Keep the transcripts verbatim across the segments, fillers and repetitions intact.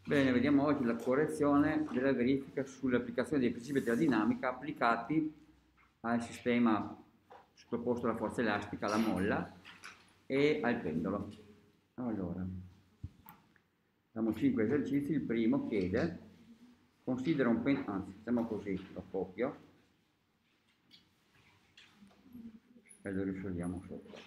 Bene, vediamo oggi la correzione della verifica sull'applicazione dei principi della dinamica applicati al sistema sottoposto alla forza elastica, alla molla e al pendolo. Allora, abbiamo cinque esercizi. Il primo chiede, considera un pendolo, anzi, facciamo così, lo copio e lo risolviamo sotto.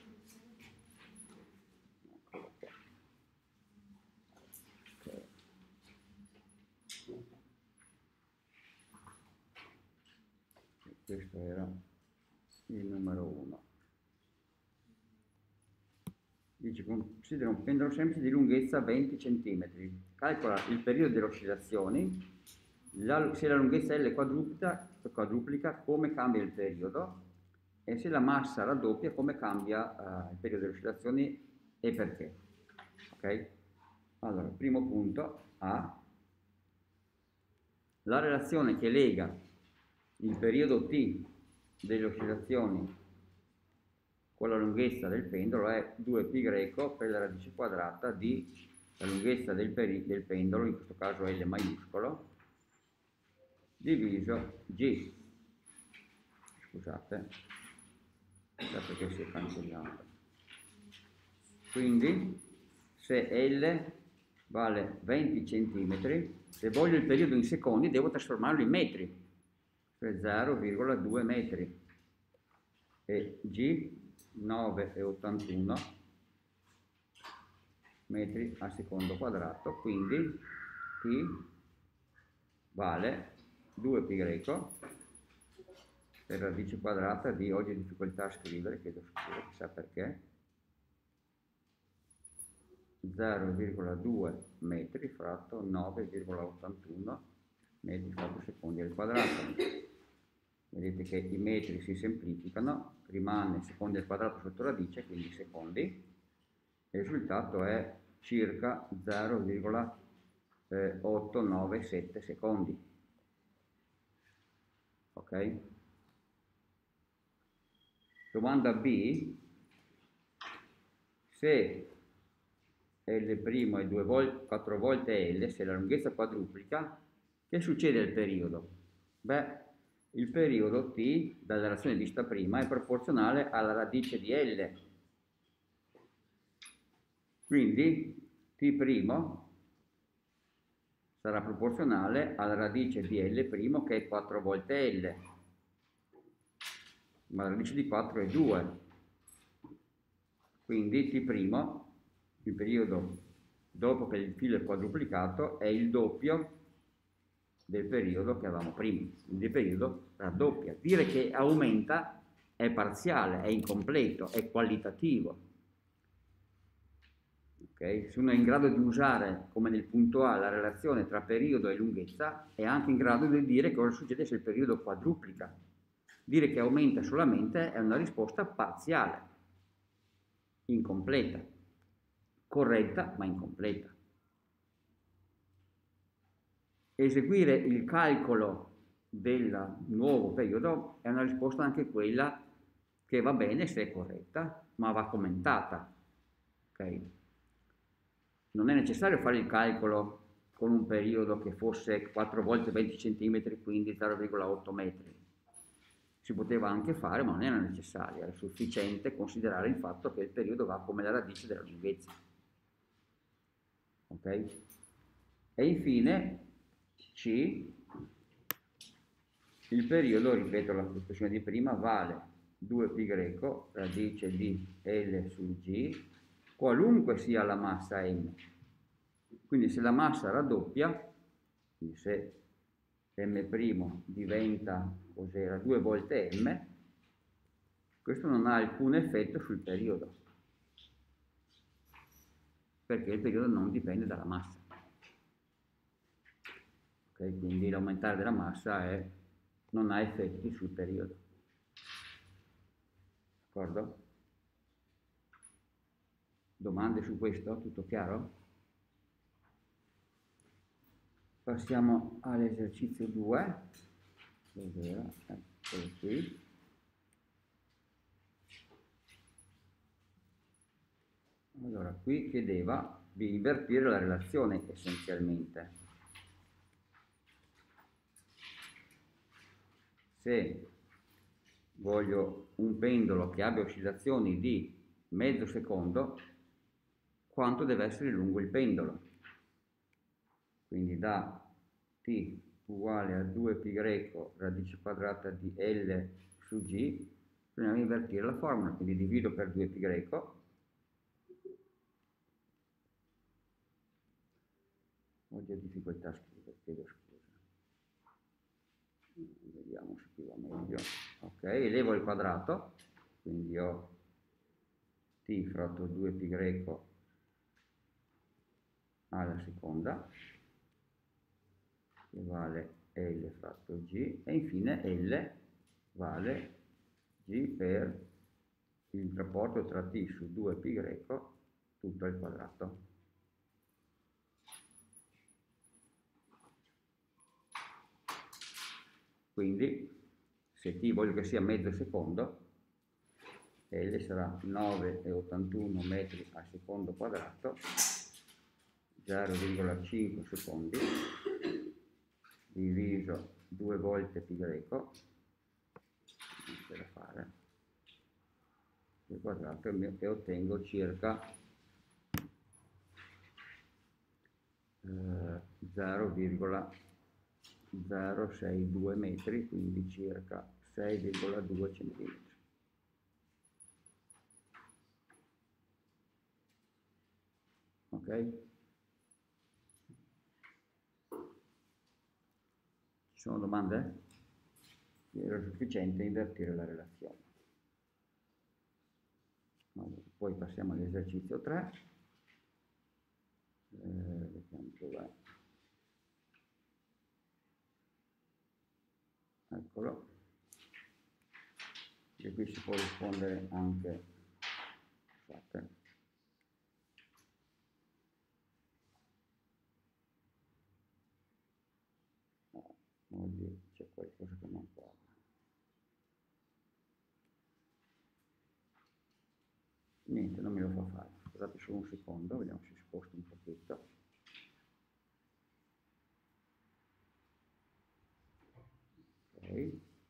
Questo era il numero uno. Dice, considera un pendolo semplice di lunghezza venti centimetri. Calcola il periodo delle oscillazioni. La, se la lunghezza L quadruplica, quadruplica, come cambia il periodo? E se la massa raddoppia, come cambia uh, il periodo delle oscillazioni e perché? Ok? Allora, primo punto A. La relazione che lega il periodo T delle oscillazioni con la lunghezza del pendolo è due pi greco per la radice quadrata di la lunghezza del, del pendolo, in questo caso L maiuscolo, diviso G. Scusate, perché si è cancellato. Quindi, se L vale venti centimetri, se voglio il periodo in secondi devo trasformarlo in metri, cioè zero virgola due metri, e G nove virgola ottantuno metri al secondo quadrato, quindi T vale due pi greco per radice quadrata di, oggi ho difficoltà a scrivere, chiedo scusa, chissà perché, zero virgola due metri fratto nove virgola ottantuno metri fratto secondi al quadrato. Vedete che i metri si semplificano, rimane secondi al quadrato sotto radice, quindi secondi. Il risultato è circa zero virgola ottocentonovantasette secondi. Ok? Domanda B. Se L' è due volte, quattro volte L, se la lunghezza quadruplica, che succede al periodo? Beh, il periodo T, dalla relazione vista prima, è proporzionale alla radice di L. Quindi T' sarà proporzionale alla radice di L' che è quattro volte L. Ma la radice di quattro è due. Quindi T', il periodo dopo che il filo è quadruplicato, è il doppio del periodo che avevamo prima. Quindi il periodo raddoppia. Dire che aumenta è parziale, è incompleto, è qualitativo. Okay? Se uno è in grado di usare, come nel punto A, la relazione tra periodo e lunghezza, è anche in grado di dire cosa succede se il periodo quadruplica. Dire che aumenta solamente è una risposta parziale, incompleta, corretta ma incompleta. Eseguire il calcolo del nuovo periodo è una risposta anche quella che va bene se è corretta, ma va commentata. Okay? Non è necessario fare il calcolo con un periodo che fosse quattro volte venti centimetri, quindi zero virgola otto metri. Si poteva anche fare, ma non era necessario, era sufficiente considerare il fatto che il periodo va come la radice della lunghezza. Ok? E infine C, il periodo, ripeto l'espressione di prima, vale due pi greco, radice di L su G, qualunque sia la massa M. Quindi se la massa raddoppia, quindi se M' diventa, cos'era, due volte M, questo non ha alcun effetto sul periodo, perché il periodo non dipende dalla massa. Okay? Quindi l'aumentare della massa è, non ha effetti sul periodo. D'accordo? Domande su questo? Tutto chiaro? Passiamo all'esercizio due. Dov'era? Eccolo qui. Allora, qui chiedeva di invertire la relazione essenzialmente. Se voglio un pendolo che abbia oscillazioni di mezzo secondo, quanto deve essere lungo il pendolo? Quindi da t uguale a due pi greco radice quadrata di L su G, bisogna invertire la formula, quindi divido per due pi greco. Oggi ho difficoltà a scrivere, chiedo scusa. Vediamo se qui va meglio. Ok, elevo il quadrato, quindi ho t fratto due pi greco alla seconda, che vale L fratto G, e infine L vale G per il rapporto tra t su due pi greco tutto al quadrato. Quindi, se t voglio che sia mezzo secondo, L sarà nove virgola ottantuno metri al secondo quadrato, zero virgola cinque secondi, diviso due volte pi greco, non c'è da fare, il quadrato, e ottengo circa eh, zero virgola zero sei due metri, quindi circa sei virgola due centimetri. Ok? Ci sono domande? Era sufficiente invertire la relazione. Allora, poi passiamo all'esercizio tre. Eh, vediamo dov'è. Eccolo. E qui si può rispondere anche, scusate, no, oggi c'è qualcosa che non quadra. Niente, non me lo fa fare. Scusate solo un secondo, vediamo se si sposta un pochetto. Ok.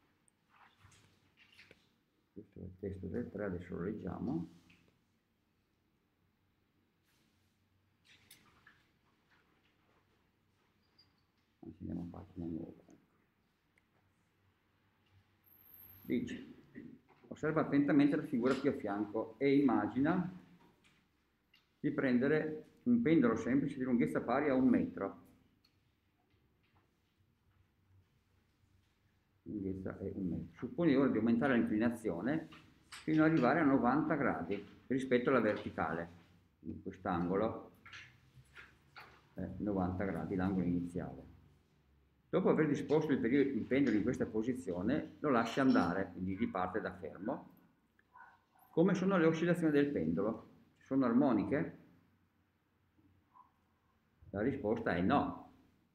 Questo è il testo del tre, adesso lo leggiamo. Anzi, andiamo a pagina nuova. Dice, osserva attentamente la figura qui a fianco e immagina di prendere un pendolo semplice di lunghezza pari a un metro. Lunghezza è un metro. Supponi ora di aumentare l'inclinazione fino ad arrivare a novanta gradi rispetto alla verticale. In quest'angolo è novanta gradi, l'angolo iniziale. Dopo aver disposto il, il pendolo in questa posizione, lo lascia andare, quindi riparte da fermo. Come sono le oscillazioni del pendolo? Sono armoniche? La risposta è no.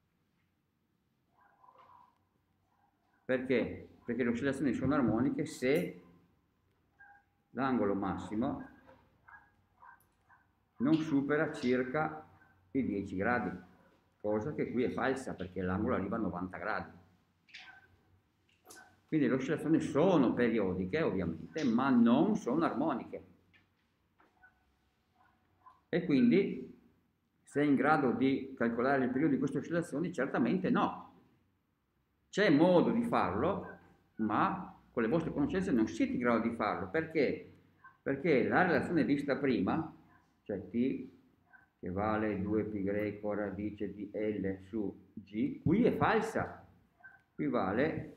Perché? Perché le oscillazioni sono armoniche se l'angolo massimo non supera circa i dieci gradi, cosa che qui è falsa perché l'angolo arriva a novanta gradi. Quindi le oscillazioni sono periodiche, ovviamente, ma non sono armoniche. E quindi, sei in grado di calcolare il periodo di queste oscillazioni? Certamente no. C'è modo di farlo, ma con le vostre conoscenze non siete in grado di farlo. Perché? Perché la relazione vista prima, cioè t che vale due pi greco radice di L su G, qui è falsa. Qui vale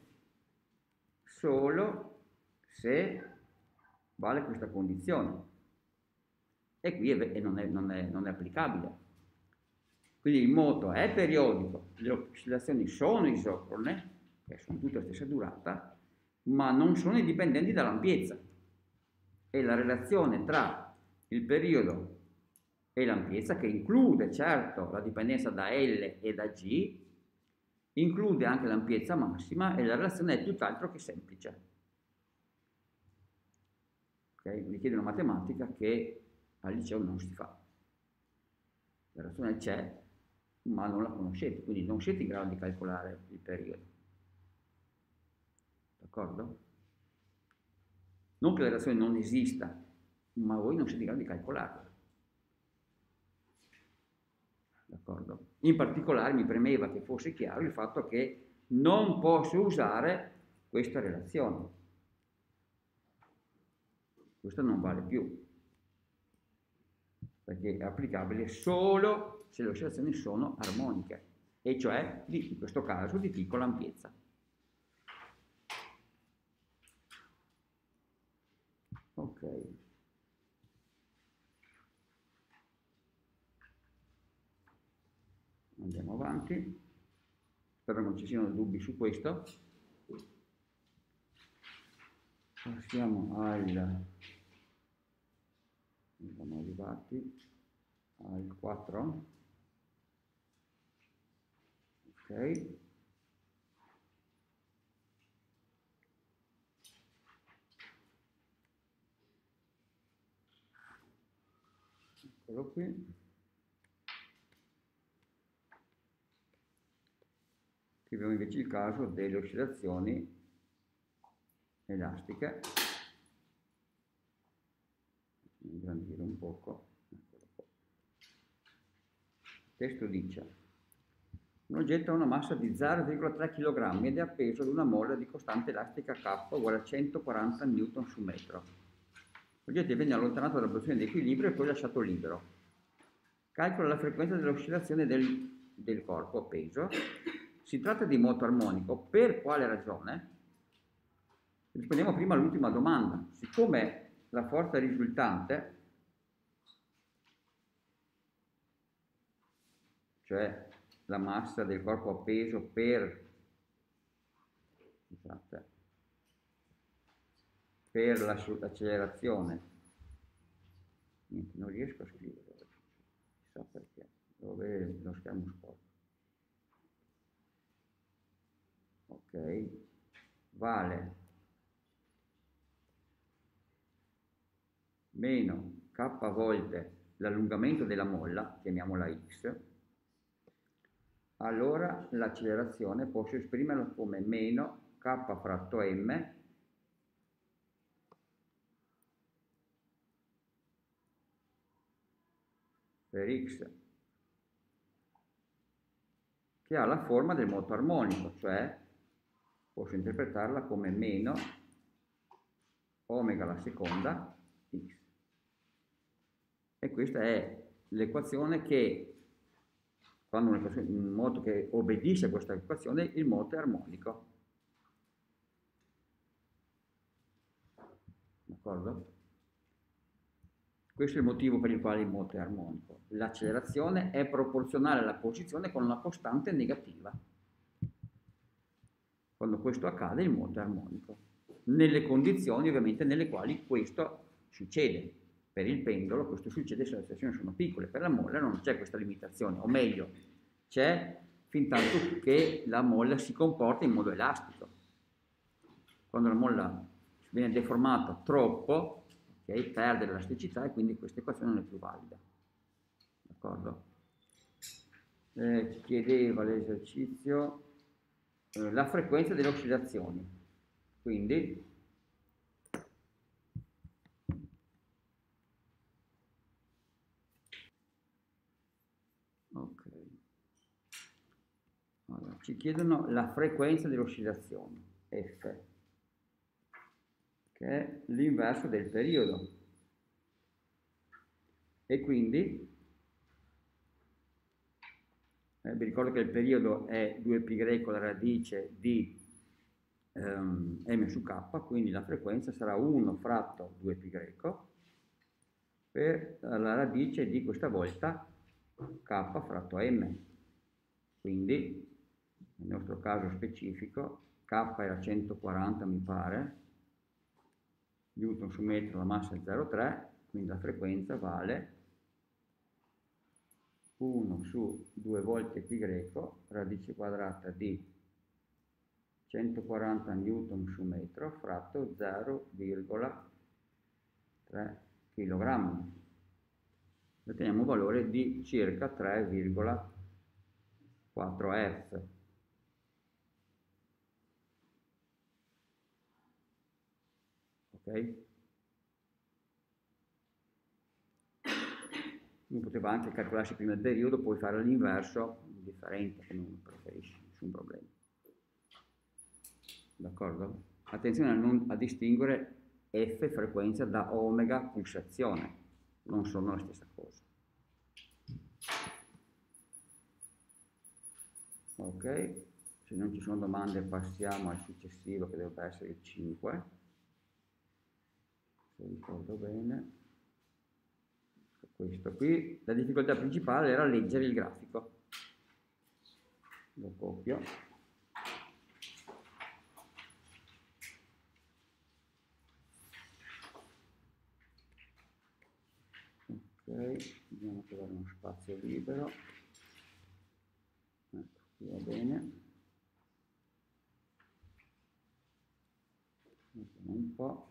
solo se vale questa condizione. E qui è, e non, è, non, è, non è applicabile. Quindi il moto è periodico, le oscillazioni sono isocrone, che sono tutte la stessa durata, ma non sono indipendenti dall'ampiezza. E la relazione tra il periodo e l'ampiezza, che include certo la dipendenza da L e da G, include anche l'ampiezza massima e la relazione è tutt'altro che semplice. Okay? Richiede una matematica che al liceo non si fa. La relazione c'è, ma non la conoscete, quindi non siete in grado di calcolare il periodo. D'accordo? Non che la relazione non esista, ma voi non siete in grado di calcolarla. D'accordo? In particolare mi premeva che fosse chiaro il fatto che non posso usare questa relazione. Questa non vale più, perché è applicabile solo se le oscillazioni sono armoniche, e cioè in questo caso di piccola ampiezza. Ok. Andiamo avanti. Spero non ci siano dubbi su questo. Passiamo al... siamo arrivati al quattro. Ok. Eccolo qui. Qui abbiamo invece il caso delle oscillazioni elastiche. Ingrandire un poco. Eccolo qua. Il testo dice: un oggetto ha una massa di zero virgola tre chilogrammi ed è appeso ad una molla di costante elastica K uguale a centoquaranta newton su metro. L'oggetto viene allontanato dalla posizione di equilibrio e poi lasciato libero. Calcola la frequenza dell'oscillazione del, del corpo appeso. Si tratta di moto armonico. Per quale ragione? Rispondiamo prima all'ultima domanda. Siccome la forza risultante, cioè la massa del corpo appeso per, scusate, per l'accelerazione, niente, non riesco a scrivere, chissà perché, devo avere lo schermo sporco. Ok, vale meno k volte l'allungamento della molla, chiamiamola x, allora l'accelerazione posso esprimerla come meno k fratto m per x, che ha la forma del moto armonico, cioè posso interpretarla come meno omega alla seconda x. E questa è l'equazione che, quando un moto che obbedisce a questa equazione, il moto è armonico. D'accordo? Questo è il motivo per il quale il moto è armonico. L'accelerazione è proporzionale alla posizione con una costante negativa. Quando questo accade, il moto è armonico. Nelle condizioni, ovviamente, nelle quali questo succede. Per il pendolo questo succede se le oscillazioni sono piccole, per la molla non c'è questa limitazione, o meglio, c'è fin tanto che la molla si comporta in modo elastico. Quando la molla viene deformata troppo, okay, perde l'elasticità e quindi questa equazione non è più valida. D'accordo? Eh, chiedeva l'esercizio eh, la frequenza delle oscillazioni. Quindi ok. Allora, ci chiedono la frequenza delle oscillazioni, F, che è l'inverso del periodo. E quindi Eh, vi ricordo che il periodo è due pi greco la radice di ehm, m su k, quindi la frequenza sarà uno fratto due pi greco per la radice di questa volta k fratto m. Quindi, nel nostro caso specifico, k era centoquaranta mi pare, newton su metro, la massa è zero virgola tre, quindi la frequenza vale uno su due volte pi greco, radice quadrata di centoquaranta newton su metro fratto zero virgola tre chilogrammi. otteniamo un valore di circa tre virgola quattro hertz. Ok? Uno poteva anche calcolarsi prima il periodo, poi fare l'inverso, indifferente, come uno preferisce, nessun problema. D'accordo? Attenzione a, non, a distinguere F frequenza da omega pulsazione, non sono la stessa cosa. Ok, se non ci sono domande passiamo al successivo che dovrebbe essere il cinque, se ricordo bene. Questo qui, la difficoltà principale era leggere il grafico. Lo copio. Ok, vediamo a trovare uno spazio libero. Ecco, qui va bene. Vediamo un po'.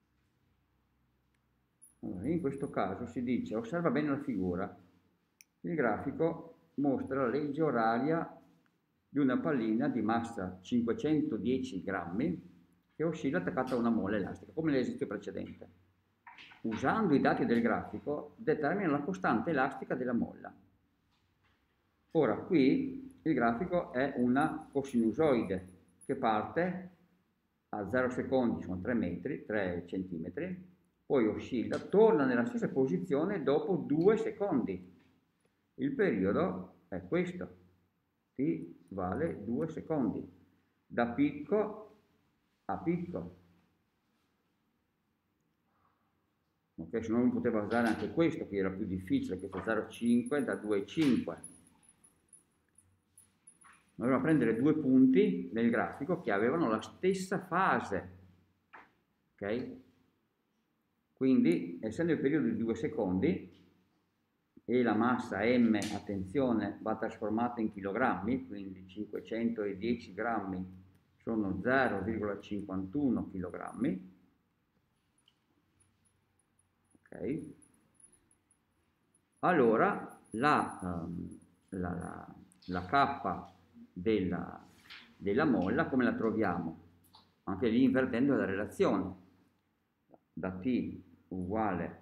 Allora, in questo caso si dice, osserva bene la figura, il grafico mostra la legge oraria di una pallina di massa cinquecentodieci grammi che oscilla attaccata a una molla elastica, come nell'esercizio precedente. Usando i dati del grafico, determina la costante elastica della molla. Ora, qui il grafico è una cosinusoide che parte a zero secondi, sono tre metri, tre centimetri, poi oscilla, torna nella stessa posizione dopo due secondi. Il periodo è questo, t vale due secondi, da picco a picco. Ok, se no non poteva usare anche questo, che era più difficile, questo zero virgola cinque da due virgola cinque. Dovevamo prendere due punti nel grafico che avevano la stessa fase, ok? Quindi, essendo il periodo di due secondi e la massa m, attenzione, va trasformata in chilogrammi, quindi cinquecentodieci grammi sono zero virgola cinquantuno chilogrammi, ok? Allora la, um, la, la, la K della, della molla come la troviamo? Anche lì invertendo la relazione. Da T uguale,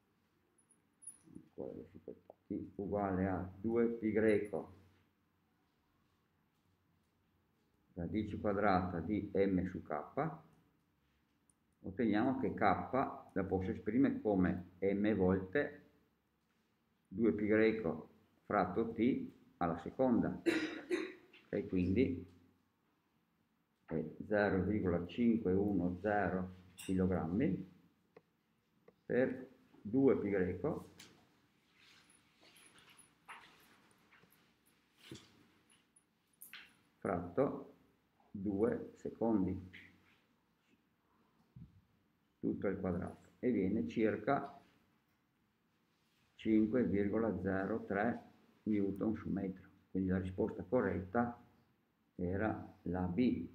T uguale a due pi greco radice quadrata di m su k, otteniamo che k la posso esprimere come m volte due pi greco fratto t alla seconda, e quindi è zero virgola cinquecentodiciottro kg per due pi greco fratto due secondi, tutto al quadrato, e viene circa cinque virgola zero tre newton su metro. Quindi la risposta corretta era la B.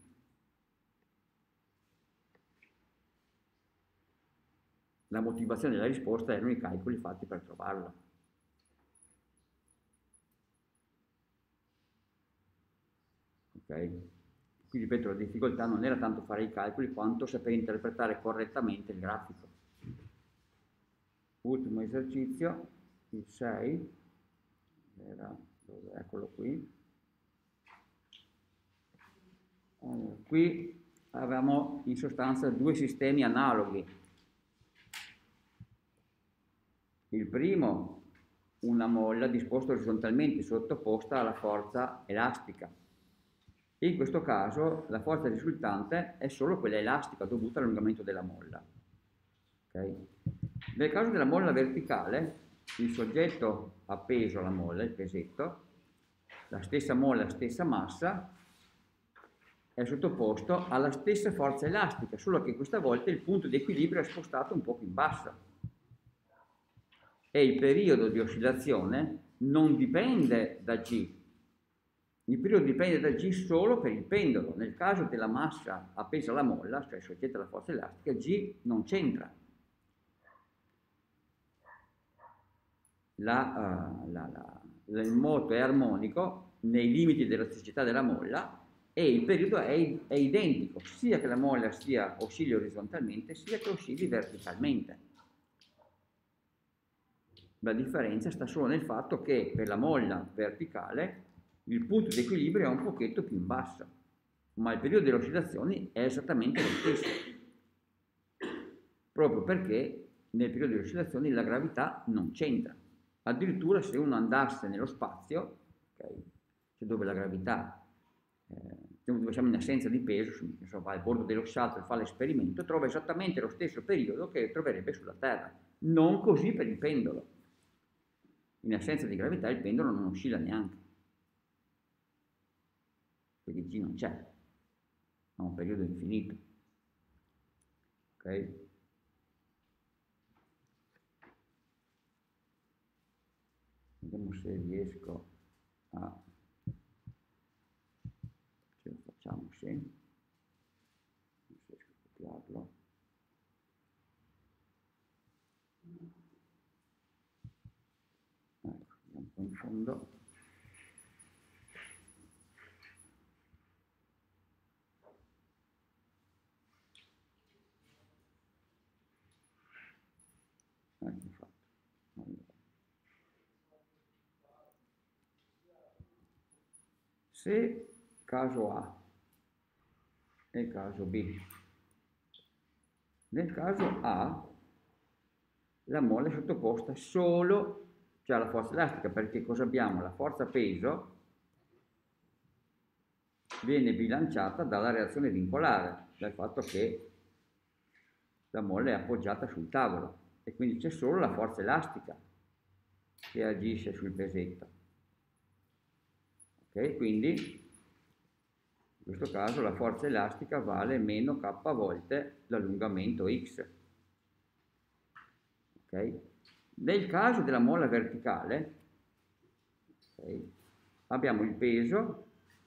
La motivazione della risposta erano i calcoli fatti per trovarla. Ok? Qui ripeto, la difficoltà non era tanto fare i calcoli quanto sapere interpretare correttamente il grafico. Ultimo esercizio, il sei, era, eccolo qui. Allora, qui avevamo in sostanza due sistemi analoghi. Il primo, una molla disposta orizzontalmente sottoposta alla forza elastica. E in questo caso la forza risultante è solo quella elastica dovuta all'allungamento della molla. Okay? Nel caso della molla verticale, il soggetto appeso alla molla, il pesetto, la stessa molla, la stessa massa, è sottoposto alla stessa forza elastica, solo che questa volta il punto di equilibrio è spostato un po' più in basso. E il periodo di oscillazione non dipende da G. Il periodo dipende da G solo per il pendolo. Nel caso della massa appesa alla molla, cioè soggetta alla forza elastica, G non c'entra. la, uh, la, la, il moto è armonico nei limiti dell'elasticità della molla e il periodo è, è identico, sia che la molla sia oscilli orizzontalmente, sia che oscilli verticalmente. La differenza sta solo nel fatto che per la molla verticale il punto di equilibrio è un pochetto più in basso, ma il periodo delle oscillazioni è esattamente lo stesso, proprio perché nel periodo delle oscillazioni la gravità non c'entra. Addirittura se uno andasse nello spazio, okay, cioè dove la gravità, eh, dove siamo in assenza di peso, so, va al bordo dello shuttle, fa l'esperimento, trova esattamente lo stesso periodo che troverebbe sulla Terra. Non così per il pendolo. In assenza di gravità il pendolo non oscilla neanche, perché G non c'è, ha un periodo infinito. Ok? Vediamo se riesco a... ce lo facciamo, sì. Non so se riesco a copiarlo. Ecco, andiamo un po' in fondo. Ecco fatto. Allora. Se caso A e caso B, nel caso A la molla è sottoposta solo, cioè alla forza elastica, perché cosa abbiamo? La forza peso viene bilanciata dalla reazione vincolare, dal fatto che la molla è appoggiata sul tavolo e quindi c'è solo la forza elastica che agisce sul pesetto. Ok? Quindi in questo caso la forza elastica vale meno k volte l'allungamento x. Okay? Nel caso della molla verticale, okay, abbiamo il peso,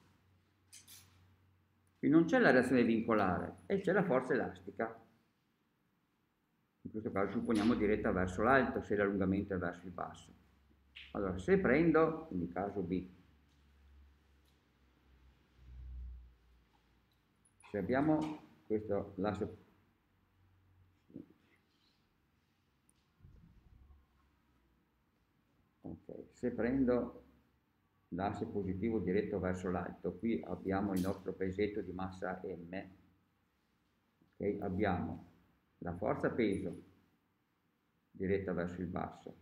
qui non c'è la reazione vincolare e c'è la forza elastica. In questo caso supponiamo diretta verso l'alto se l'allungamento è verso il basso. Allora, se prendo, quindi caso B, se abbiamo questo l'asse, okay, se prendo l'asse positivo diretto verso l'alto, qui abbiamo il nostro pesetto di massa m, okay, abbiamo la forza peso diretta verso il basso.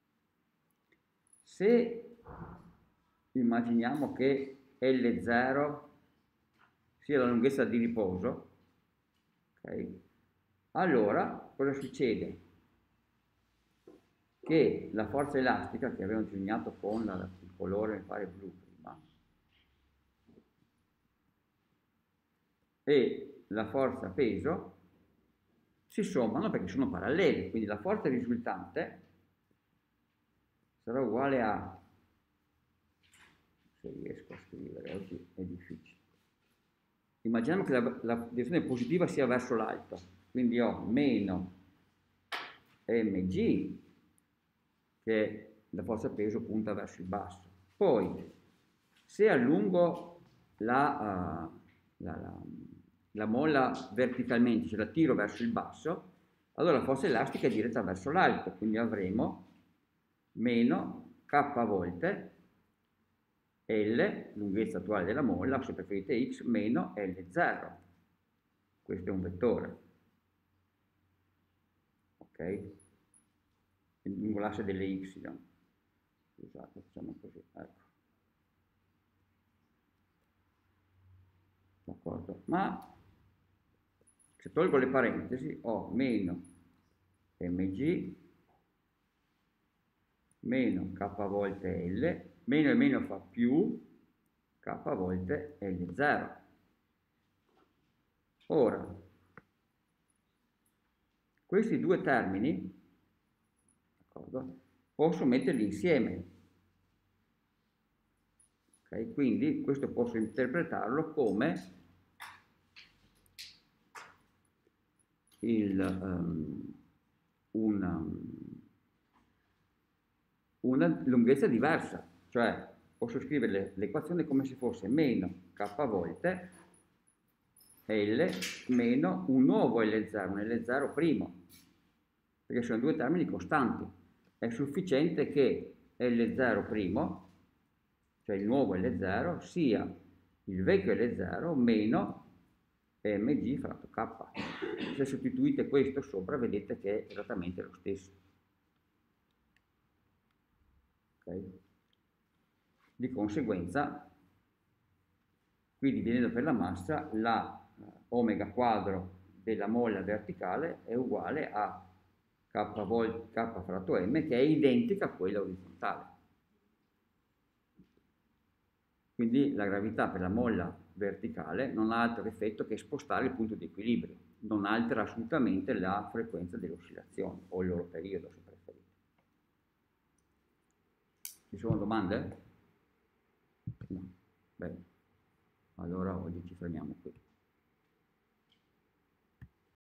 Se immaginiamo che L zero sia la lunghezza di riposo, okay, allora cosa succede? Che la forza elastica, che abbiamo disegnato con la, il colore mi pare blu prima, e la forza peso si sommano perché sono parallele, quindi la forza risultante sarà uguale a, se riesco a scrivere, oggi è difficile, immaginiamo che la, la direzione positiva sia verso l'alto, quindi ho meno mg, che la forza peso punta verso il basso. Poi, se allungo la, uh, la, la, la molla verticalmente, cioè la tiro verso il basso, allora la forza elastica è diretta verso l'alto, quindi avremo meno k volte L, lunghezza attuale della molla, o se preferite x, meno L zero. Questo è un vettore. Ok? Lungo l'asse delle y. Scusate, facciamo così, ecco. D'accordo? Ma se tolgo le parentesi ho meno mg meno k volte L, meno e meno fa più k volte L zero. Ora, questi due termini, d'accordo, posso metterli insieme. Okay? Quindi questo posso interpretarlo come il, um, un, um, una lunghezza diversa, cioè posso scrivere l'equazione come se fosse meno k volte L meno un nuovo L zero, un L zero primo, perché sono due termini costanti. È sufficiente che L zero primo, cioè il nuovo L zero, sia il vecchio L zero meno mg fratto k. Se sostituite questo sopra vedete che è esattamente lo stesso. Okay? Di conseguenza, qui dividendo per la massa, la omega quadro della molla verticale è uguale a k, volt, k fratto m, che è identica a quella orizzontale. Quindi la gravità per la molla verticale non ha altro effetto che spostare il punto di equilibrio, non altera assolutamente la frequenza delle oscillazioni o il loro periodo, se preferite. Ci sono domande? No. Bene. Allora oggi ci fermiamo qui.